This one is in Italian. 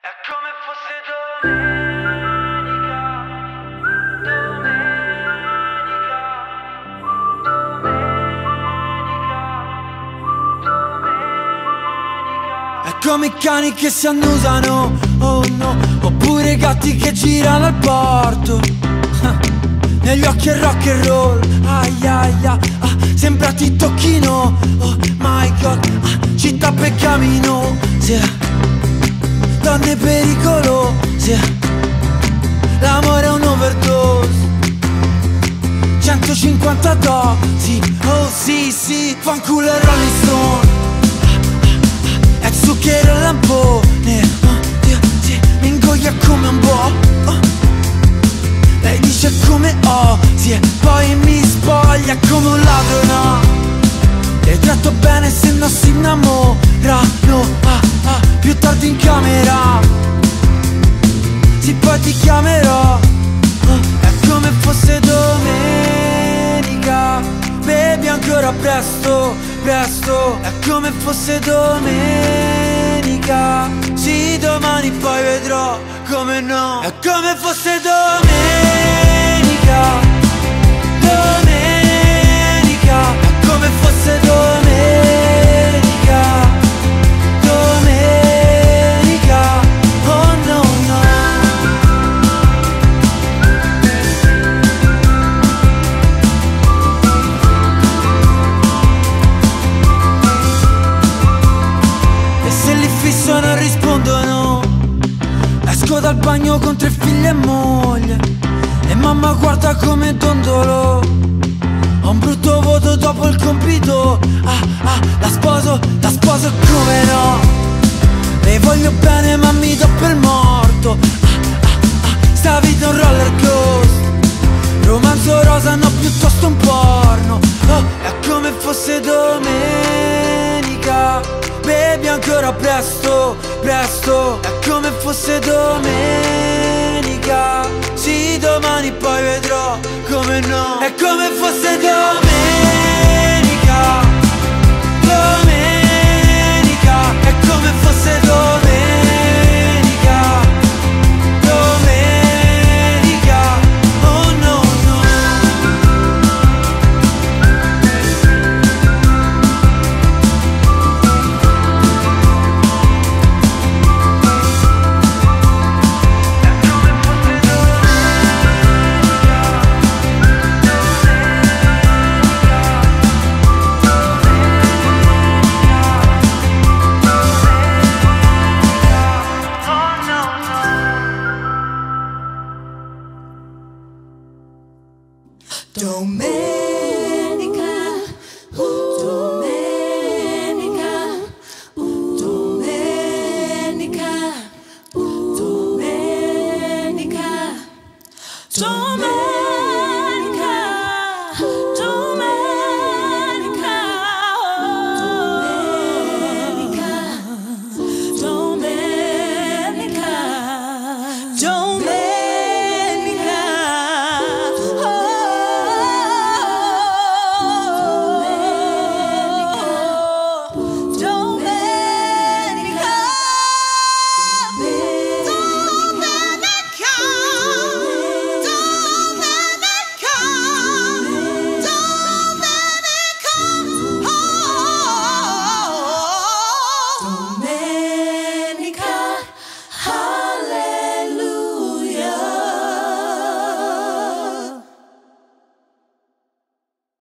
È come fosse domenica, domenica, domenica, domenica. È come i cani che si annusano, oh no, oppure i gatti che girano al porto. Negli occhi è rock and roll, ai ai ai, sembra ti tocchino, oh my god, città per camino, sì. Donne pericolose, l'amore è un overdose, 150 dosi, oh sì sì, fanculo e Rolling Stone, è zucchero e lampone, oh Dio, sì, mi ingoia come un boh, lei dice come sì, e poi mi spoglia come un ladro, no, le tratto bene se no si innamorano, più tardi in camera, sì poi ti chiamerò, è come fosse domenica, bevi ancora presto, presto, è come fosse domenica, sì domani poi vedrò come no, è come fosse domenica, domenica, è come fosse domenica, domenica, oh no no. E se li fisso non rispondono, esco dal bagno con 3 figli e moglie, e mamma guarda come dondolo, ho un brutto voto dopo il compito, la sposo come no, le voglio bene ma mi do per morto, sta vita è un roller coaster, romanzo rosa no piuttosto un porno, oh, è come fosse domenica, bevi ancora presto, presto, è come fosse domenica, sì domani poi vedrò come no, è come fosse domenica,